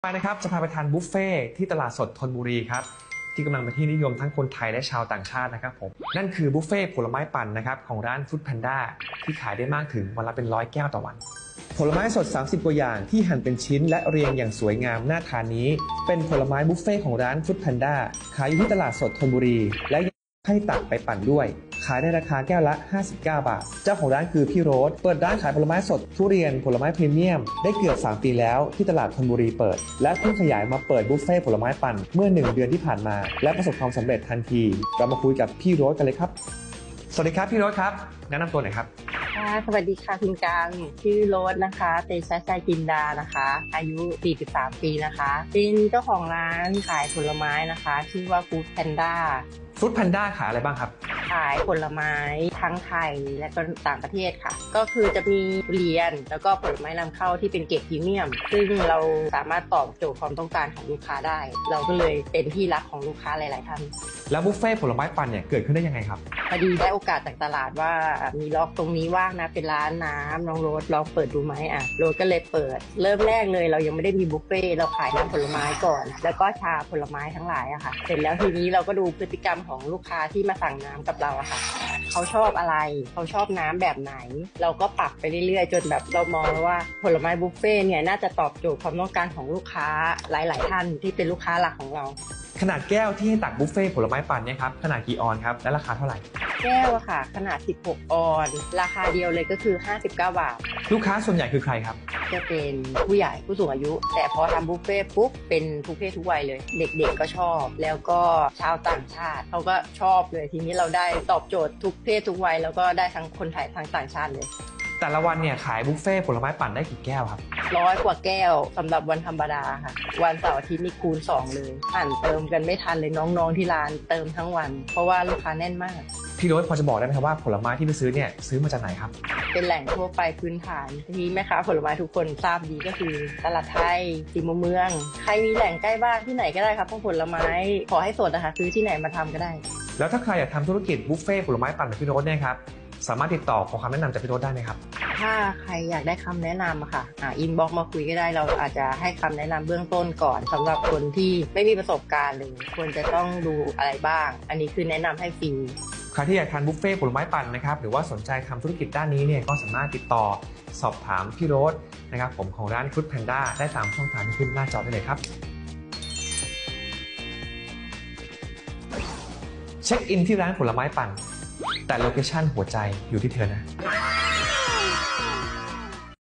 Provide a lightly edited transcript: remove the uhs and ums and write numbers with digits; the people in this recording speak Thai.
ไปนะครับจะพาไปทานบุฟเฟ่ที่ตลาดสดธนบุรีครับที่กำลังเป็นที่นิยมทั้งคนไทยและชาวต่างชาตินะครับผมนั่นคือบุฟเฟ่ผลไม้ปั่นนะครับของร้านฟู้ดแพนด้าที่ขายได้มากถึงวันละเป็น100 แก้วต่อวันผลไม้สด30 กว่าอย่างที่หั่นเป็นชิ้นและเรียงอย่างสวยงามน่าทานนี้เป็นผลไม้บุฟเฟ่ของร้านฟู้ดแพนด้าขายอยู่ที่ตลาดสดธนบุรีและให้ตักไปปั่นด้วยขายในราคาแก้วละ59 บาทเจ้าของร้านคือพี่โรสเปิดร้านขายผลไม้สดทุเรียนผลไม้พรีเมียมได้เกือบ3 ปีแล้วที่ตลาดธนบุรีเปิดและเพิ่งขยายมาเปิดบุฟเฟ่ผลไม้ปั่นเมื่อ1 เดือนที่ผ่านมาและประสบความสำเร็จทันทีเรามาคุยกับพี่โรสกันเลยครับสวัสดีครับพี่โรสครับแนะนำตัวหน่อยครับสวัสดีค่ะคุณกางชื่อโรสนะคะเตชะชัยจินดานะคะอายุ43 ปีนะคะเป็นเจ้าของร้านขายผลไม้นะคะชื่อว่าฟู้ดแพนด้าฟู้ดแพนด้าขายอะไรบ้างครับขายผลไม้ทั้งไทยและก็ต่างประเทศค่ะก็คือจะมีทุเรียนแล้วก็ผลไม้นำเข้าที่เป็นเกรดพรีเมียมซึ่งเราสามารถตอบโจทย์ความต้องการของลูกค้าได้เราก็เลยเป็นที่รักของลูกค้าหลายๆท่านแล้วบุฟเฟ่ผลไม้ปั่นเนี่ยเกิดขึ้นได้ยังไงครับพอดีได้โอกาสจากตลาดว่ามีล็อกตรงนี้ว่างนะเป็นร้านน้ำน้องโรสลองเปิดดูไหมโรสก็เลยเปิดเริ่มแรกเลยเรายังไม่ได้มีบุฟเฟ่เราขายน้ำผลไม้ก่อนแล้วก็ชาผลไม้ทั้งหลายค่ะเสร็จแล้วทีนี้เราก็ดูพฤติกรรมของลูกค้าที่มาสั่งน้ำกับเราค่ะเขาชอบอะไรเขาชอบน้ำแบบไหนเราก็ปรับไปเรื่อยๆจนแบบเรามองว่าผลไม้บุฟเฟ่เนี่ยน่าจะตอบโจทย์ความต้องการของลูกค้าหลายๆท่านที่เป็นลูกค้าหลักของเราขนาดแก้วที่ให้ตักบุฟเฟ่ผลไม้ปั่นเนี่ยครับขนาดกี่ออนครับและราคาเท่าไหร่แก้วค่ะขนาด16 ออนราคาเดียวเลยก็คือ59 บาทลูกค้าส่วนใหญ่คือใครครับจะเป็นผู้ใหญ่ผู้สูงอายุแต่พอทำบุฟเฟ่ปุ๊บเป็นทุกเพศทุกวัยเลยเด็กๆก็ชอบแล้วก็ชาวต่างชาติเขาก็ชอบเลยทีนี้เราได้ตอบโจทย์ทุกเพศทุกวัยแล้วก็ได้ทั้งคนไทยทั้งต่างชาติเลยแต่ละวันเนี่ยขายบุฟเฟ่ผลไม้ปั่นได้กี่แก้วครับ 100 กว่าแก้วสำหรับวันธรรมดาค่ะวันเสาร์อาทิตย์นี่คูณ2เลยหั่นเติมกันไม่ทันเลยน้องๆที่ร้านเติมทั้งวันเพราะว่าลูกค้าแน่นมากพี่โรสพอจะบอกได้ไหมครับว่าผลไม้ที่ไปซื้อเนี่ยซื้อมาจากไหนครับเป็นแหล่งทั่วไปพื้นฐานที่แม่ค้าผลไม้ทุกคนทราบดีก็คือตลาดไทยสี่มุมเมืองใครมีแหล่งใกล้บ้านที่ไหนก็ได้ครับพวกผลไม้ขอให้สดนะคะซื้อที่ไหนมาทำก็ได้แล้วถ้าใครอยากทำธุรกิจบุฟเฟ่ผลไม้ปั่นแบบพี่โรสเนี่ยครับสามารถติดต่อขอคำแนะนำจากพี่โรสได้ไหมครับถ้าใครอยากได้คำแนะนำค่ะอินบ็อกซ์มาคุยก็ได้เราอาจจะให้คำแนะนำเบื้องต้นก่อนสำหรับคนที่ไม่มีประสบการณ์เลยควรจะต้องดูอะไรบ้างอันนี้คือแนะนำให้ฟรีใครที่อยากทานบุฟเฟ่ผลไม้ปั่นนะครับหรือว่าสนใจทำธุรกิจด้านนี้เนี่ยก็สามารถติดต่อสอบถามพี่โรสนะครับผมของร้านฟู้ดแพนด้าได้ตามช่องทางที่ขึ้นหน้าจอได้เลยครับเช็คอินที่ร้านผลไม้ปั่นแต่โลเคชั่นหัวใจอยู่ที่เธอนะ